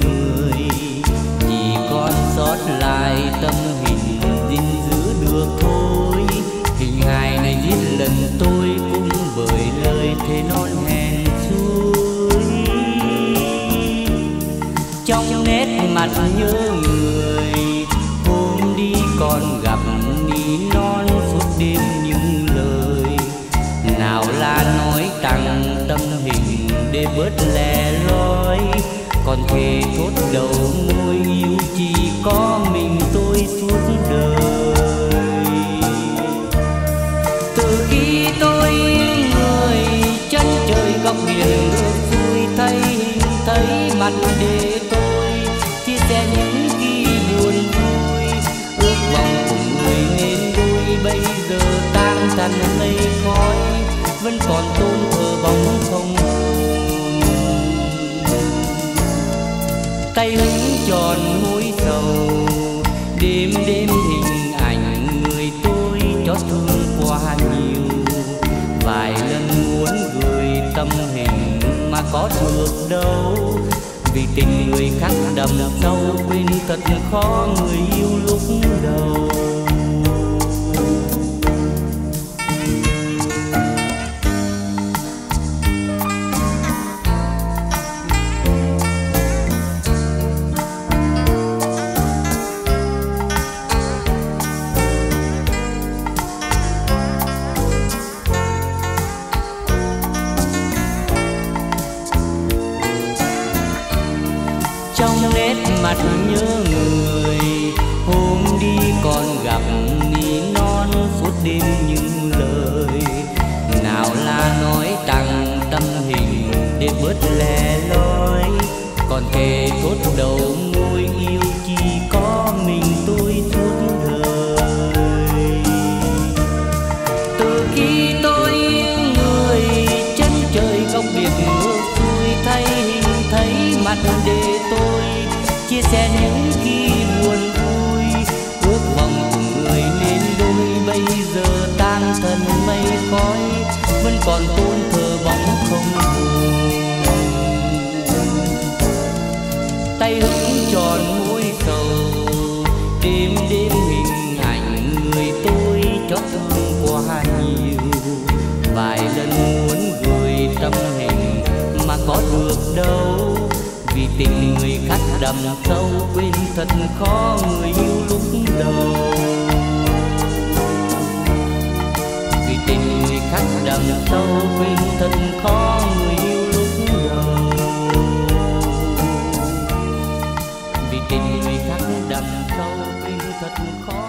người, chỉ còn sót lại tâm hình gìn giữ được thôi. Hình hài này giết lần tôi cũng bởi lời thề non hẹn suối. Trong nét mặt nhớ người, hôm đi còn gặp ní non suốt đêm những lời. Nào là nói tặng tâm hình để bớt lẻ loi, còn thề thốt đầu môi yêu chỉ có mình tôi suốt đời. Từ khi tôi người chân trời góc biển ngược xuôi, thấy mặt để tôi chia sẻ những khi buồn vui. Ước vọng cùng người nên đôi bây giờ tan thành mây khói, vẫn còn tôn thờ bóng không hồn. Tay hứng tròn môi sầu, đêm đêm hình ảnh người tôi chót thương quá nhiều. Vài lần muốn gửi tâm hình mà có được đâu, vì tình người khác đậm sâu quên thật khó người yêu lúc đầu. Trong nét mặt nhớ người, hôm đi còn gặp ní non suốt đêm những lời. Nào là nói tặng tâm hình để bớt lẻ loi, còn thề thốt đầu môi yêu chỉ có mình tôi suốt đời. Từ khi tôi người chân trời góc biển ngược xuôi, thấy mặt để tôi chia sẻ những khi buồn vui. Ước vọng cùng người nên đôi bây giờ tan thân mây khói, vẫn còn tôn thờ bóng không hồn. Tay hứng tròn môi sầu, đêm đêm hình ảnh người tôi chót thương quá nhiều. Vài lần muốn gửi tâm hình mà có được đâu, vì tình người khác đậm sâu quên thật khó người yêu lúc đầu. Vì tình người khác đậm sâu quên thật khó người yêu lúc đầu. Vì tình người khác đậm sâu quên thật khó.